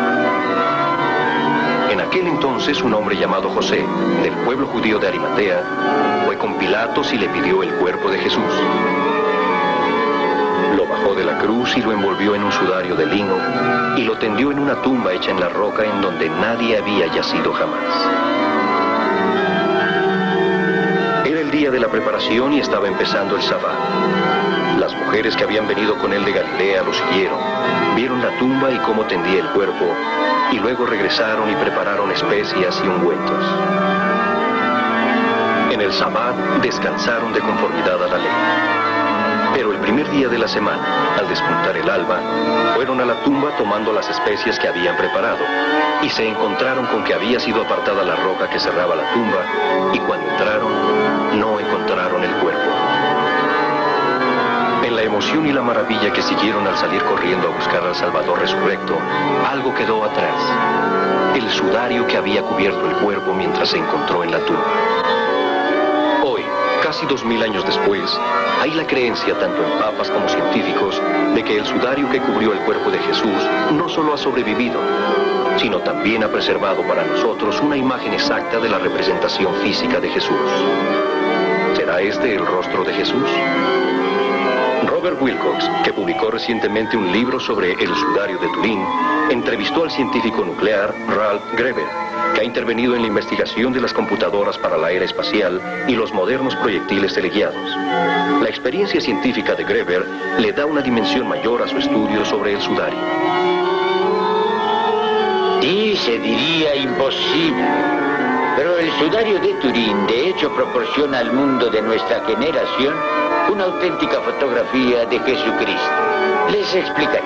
En aquel entonces un hombre llamado José, del pueblo judío de Arimatea, fue con Pilatos y le pidió el cuerpo de Jesús. Lo bajó de la cruz y lo envolvió en un sudario de lino y lo tendió en una tumba hecha en la roca en donde nadie había yacido jamás. Era el día de la preparación y estaba empezando el sabbat. Las mujeres que habían venido con él de Galilea lo siguieron, vieron la tumba y cómo tendía el cuerpo, y luego regresaron y prepararon especias y ungüentos. En el sabbat descansaron de conformidad a la ley. Pero el primer día de la semana, al despuntar el alba, fueron a la tumba tomando las especias que habían preparado, y se encontraron con que había sido apartada la roca que cerraba la tumba, y cuando entraron, no encontraron el cuerpo. En la emoción y la maravilla que siguieron al salir corriendo a buscar al Salvador resurrecto, algo quedó atrás: el sudario que había cubierto el cuerpo mientras se encontró en la tumba. Hoy, casi dos mil años después, hay la creencia tanto en papas como científicos de que el sudario que cubrió el cuerpo de Jesús no solo ha sobrevivido, sino también ha preservado para nosotros una imagen exacta de la representación física de Jesús. ¿Será este el rostro de Jesús? Robert Wilcox, que publicó recientemente un libro sobre el sudario de Turín, entrevistó al científico nuclear Ralph Greber, que ha intervenido en la investigación de las computadoras para la era espacial y los modernos proyectiles teleguiados. La experiencia científica de Greber le da una dimensión mayor a su estudio sobre el sudario. Sí, se diría imposible. Pero el sudario de Turín, de hecho, proporciona al mundo de nuestra generación una auténtica fotografía de Jesucristo. Les explicaré.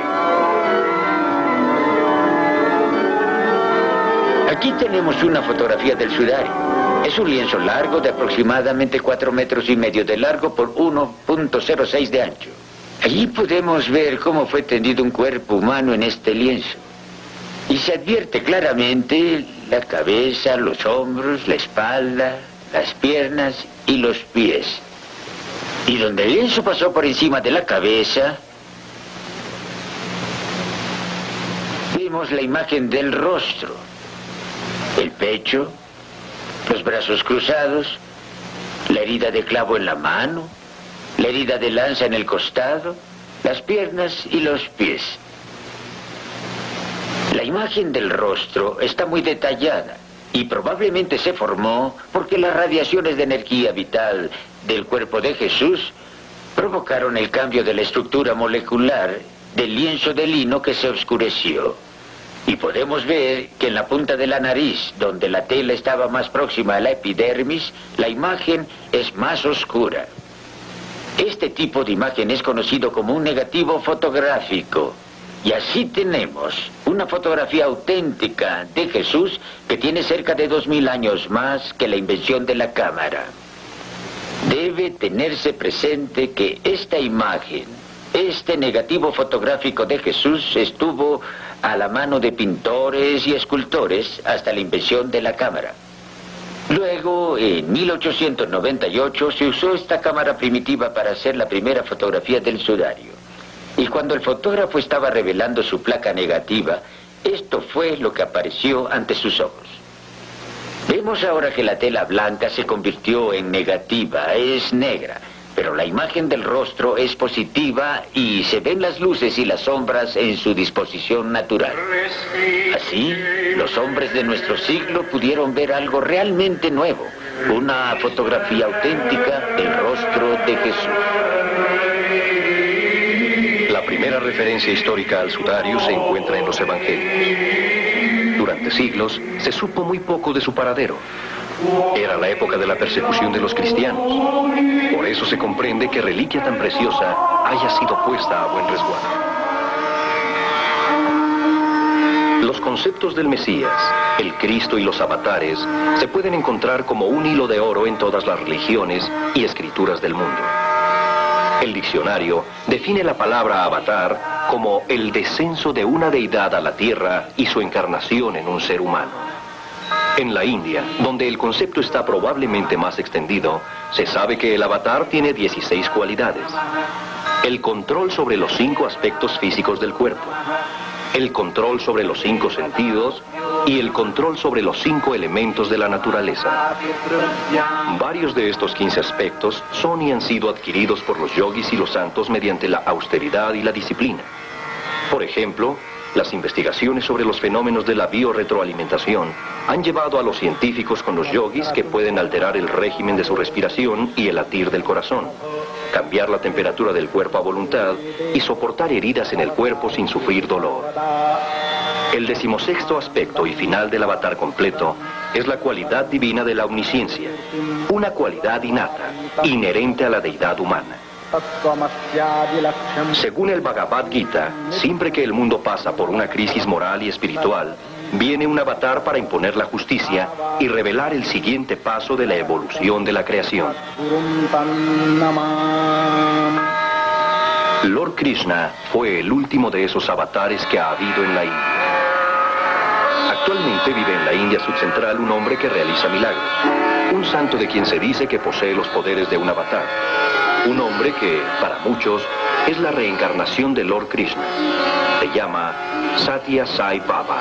Aquí tenemos una fotografía del sudario. Es un lienzo largo de aproximadamente cuatro metros y medio de largo por uno punto cero seis de ancho. Allí podemos ver cómo fue tendido un cuerpo humano en este lienzo. Y se advierte claramente la cabeza, los hombros, la espalda, las piernas y los pies. Y donde el lienzo pasó por encima de la cabeza, vemos la imagen del rostro, el pecho, los brazos cruzados, la herida de clavo en la mano, la herida de lanza en el costado, las piernas y los pies. La imagen del rostro está muy detallada y probablemente se formó porque las radiaciones de energía vital del cuerpo de Jesús provocaron el cambio de la estructura molecular del lienzo de lino que se oscureció. Y podemos ver que en la punta de la nariz, donde la tela estaba más próxima a la epidermis, la imagen es más oscura. Este tipo de imagen es conocido como un negativo fotográfico. Y así tenemos una fotografía auténtica de Jesús que tiene cerca de dos mil años más que la invención de la cámara. Debe tenerse presente que esta imagen, este negativo fotográfico de Jesús estuvo a la mano de pintores y escultores hasta la invención de la cámara. Luego, en mil ochocientos noventa y ocho, se usó esta cámara primitiva para hacer la primera fotografía del sudario. Y cuando el fotógrafo estaba revelando su placa negativa, esto fue lo que apareció ante sus ojos. Vemos ahora que la tela blanca se convirtió en negativa, es negra, pero la imagen del rostro es positiva y se ven las luces y las sombras en su disposición natural. Así, los hombres de nuestro siglo pudieron ver algo realmente nuevo, una fotografía auténtica del rostro de Jesús. La primera referencia histórica al sudario se encuentra en los evangelios. Durante siglos se supo muy poco de su paradero. Era la época de la persecución de los cristianos. Por eso se comprende que reliquia tan preciosa haya sido puesta a buen resguardo. Los conceptos del Mesías, el Cristo y los avatares se pueden encontrar como un hilo de oro en todas las religiones y escrituras del mundo. El diccionario define la palabra avatar como el descenso de una deidad a la tierra y su encarnación en un ser humano. En la India, donde el concepto está probablemente más extendido, se sabe que el avatar tiene dieciséis cualidades. El control sobre los cinco aspectos físicos del cuerpo, el control sobre los cinco sentidos y el control sobre los cinco elementos de la naturaleza. Varios de estos quince aspectos son y han sido adquiridos por los yogis y los santos mediante la austeridad y la disciplina. Por ejemplo, las investigaciones sobre los fenómenos de la biorretroalimentación han llevado a los científicos con los yogis que pueden alterar el régimen de su respiración y el latir del corazón, cambiar la temperatura del cuerpo a voluntad y soportar heridas en el cuerpo sin sufrir dolor. El decimosexto aspecto y final del avatar completo es la cualidad divina de la omnisciencia, una cualidad innata, inherente a la deidad humana. Según el Bhagavad Gita, siempre que el mundo pasa por una crisis moral y espiritual, viene un avatar para imponer la justicia y revelar el siguiente paso de la evolución de la creación. Lord Krishna fue el último de esos avatares que ha habido en la India. Actualmente vive en la India subcentral un hombre que realiza milagros, un santo de quien se dice que posee los poderes de un avatar. Un hombre que, para muchos, es la reencarnación de Lord Krishna. Se llama Satya Sai Baba.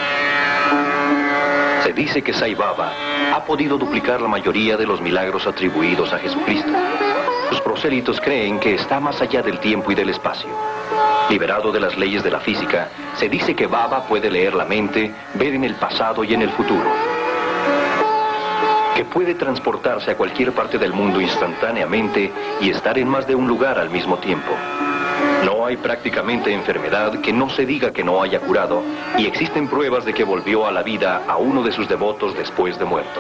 Se dice que Sai Baba ha podido duplicar la mayoría de los milagros atribuidos a Jesucristo. Sus prosélitos creen que está más allá del tiempo y del espacio. Liberado de las leyes de la física, se dice que Baba puede leer la mente, ver en el pasado y en el futuro, que puede transportarse a cualquier parte del mundo instantáneamente y estar en más de un lugar al mismo tiempo. No hay prácticamente enfermedad que no se diga que no haya curado, y existen pruebas de que volvió a la vida a uno de sus devotos después de muerto.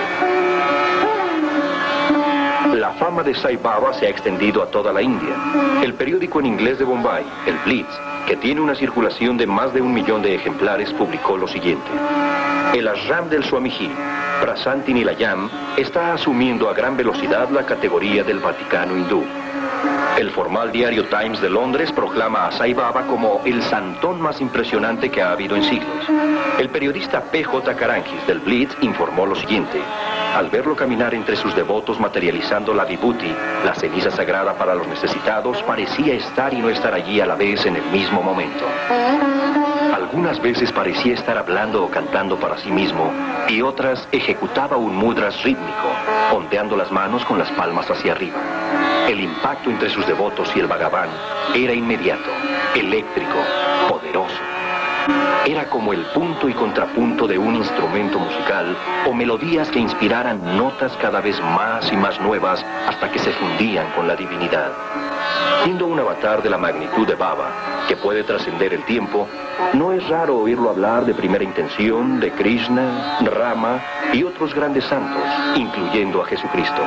La fama de Sai Baba se ha extendido a toda la India. El periódico en inglés de Bombay, el Blitz, que tiene una circulación de más de un millón de ejemplares, publicó lo siguiente: el ashram del Swamiji, Prasanthi Nilayam, está asumiendo a gran velocidad la categoría del Vaticano hindú. El formal diario Times de Londres proclama a Sai Baba como el santón más impresionante que ha habido en siglos. El periodista P J Karangis del Blitz informó lo siguiente: al verlo caminar entre sus devotos materializando la vibhuti, la ceniza sagrada para los necesitados, parecía estar y no estar allí a la vez en el mismo momento. Algunas veces parecía estar hablando o cantando para sí mismo, y otras ejecutaba un mudras rítmico, ondeando las manos con las palmas hacia arriba. El impacto entre sus devotos y el Bhagavan era inmediato, eléctrico, poderoso. Era como el punto y contrapunto de un instrumento musical o melodías que inspiraran notas cada vez más y más nuevas hasta que se fundían con la divinidad. Siendo un avatar de la magnitud de Baba, que puede trascender el tiempo, no es raro oírlo hablar de primera intención de Krishna, Rama y otros grandes santos, incluyendo a Jesucristo.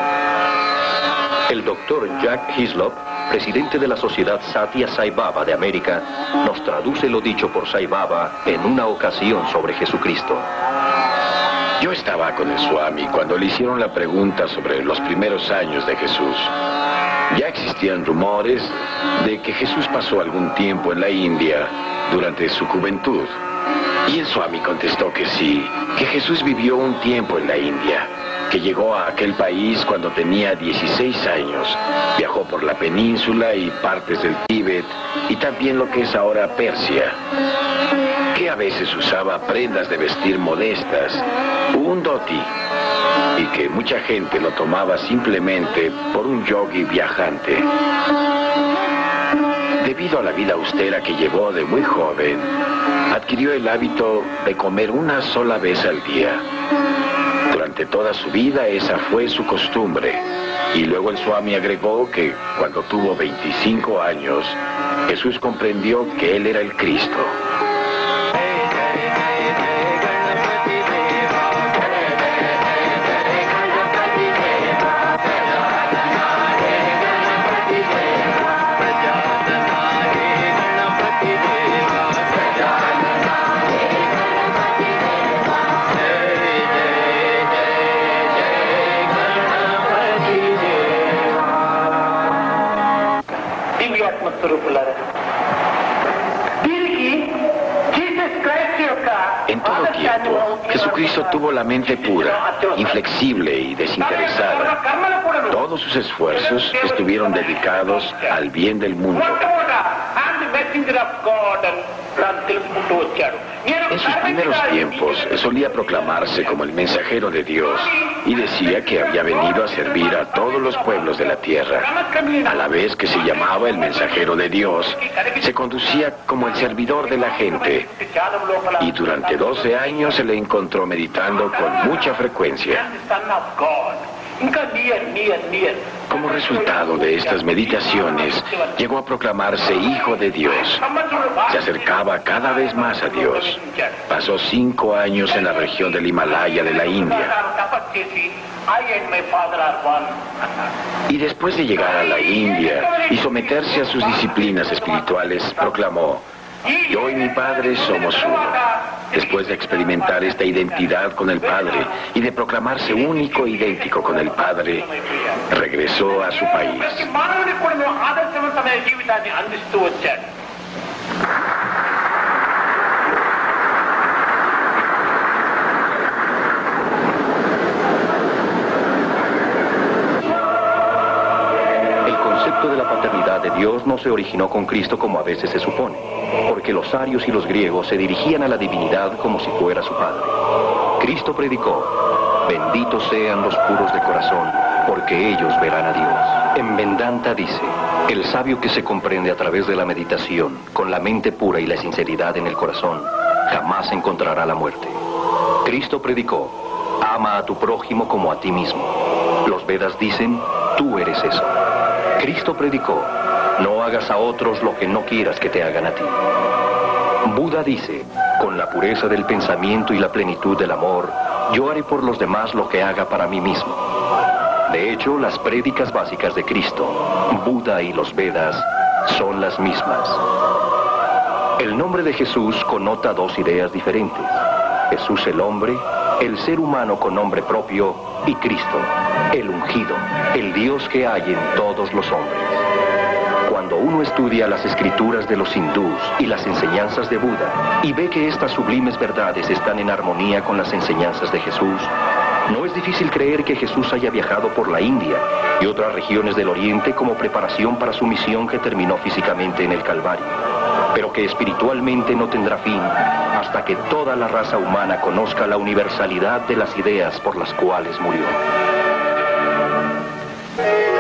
El doctor Jack Hislop, presidente de la Sociedad Satya Sai Baba de América, nos traduce lo dicho por Sai Baba en una ocasión sobre Jesucristo. Yo estaba con el Swami cuando le hicieron la pregunta sobre los primeros años de Jesús. Ya existían rumores de que Jesús pasó algún tiempo en la India durante su juventud. Y el Swami contestó que sí, que Jesús vivió un tiempo en la India, que llegó a aquel país cuando tenía dieciséis años, viajó por la península y partes del Tíbet, y también lo que es ahora Persia, que a veces usaba prendas de vestir modestas, un dhoti, y que mucha gente lo tomaba simplemente por un yogi viajante. Debido a la vida austera que llevó de muy joven, adquirió el hábito de comer una sola vez al día. Durante toda su vida esa fue su costumbre, y luego el Swami agregó que cuando tuvo veinticinco años, Jesús comprendió que él era el Cristo. En todo tiempo, Jesucristo tuvo la mente pura, inflexible y desinteresada. Todos sus esfuerzos estuvieron dedicados al bien del mundo. En sus primeros tiempos solía proclamarse como el mensajero de Dios y decía que había venido a servir a todos los pueblos de la tierra. A la vez que se llamaba el mensajero de Dios, se conducía como el servidor de la gente. Y durante doce años se le encontró meditando con mucha frecuencia. Como resultado de estas meditaciones, llegó a proclamarse Hijo de Dios. Se acercaba cada vez más a Dios. Pasó cinco años en la región del Himalaya de la India. Y después de llegar a la India y someterse a sus disciplinas espirituales, proclamó: yo y mi Padre somos uno. Después de experimentar esta identidad con el Padre y de proclamarse único e idéntico con el Padre, regresó a su país. El concepto de la paternidad de Dios no se originó con Cristo como a veces se supone, porque los arios y los griegos se dirigían a la divinidad como si fuera su Padre. Cristo predicó: benditos sean los puros de corazón, porque ellos verán a Dios. En Vedanta dice: el sabio que se comprende a través de la meditación, con la mente pura y la sinceridad en el corazón, jamás encontrará la muerte. Cristo predicó: ama a tu prójimo como a ti mismo. Los Vedas dicen: tú eres eso. Cristo predicó: no hagas a otros lo que no quieras que te hagan a ti. Buda dice: con la pureza del pensamiento y la plenitud del amor, yo haré por los demás lo que haga para mí mismo. De hecho, las prédicas básicas de Cristo, Buda y los Vedas, son las mismas. El nombre de Jesús connota dos ideas diferentes: Jesús el hombre, el ser humano con nombre propio, y Cristo, el ungido, el Dios que hay en todos los hombres. Cuando uno estudia las escrituras de los hindús y las enseñanzas de Buda y ve que estas sublimes verdades están en armonía con las enseñanzas de Jesús, no es difícil creer que Jesús haya viajado por la India y otras regiones del Oriente como preparación para su misión que terminó físicamente en el Calvario, pero que espiritualmente no tendrá fin hasta que toda la raza humana conozca la universalidad de las ideas por las cuales murió.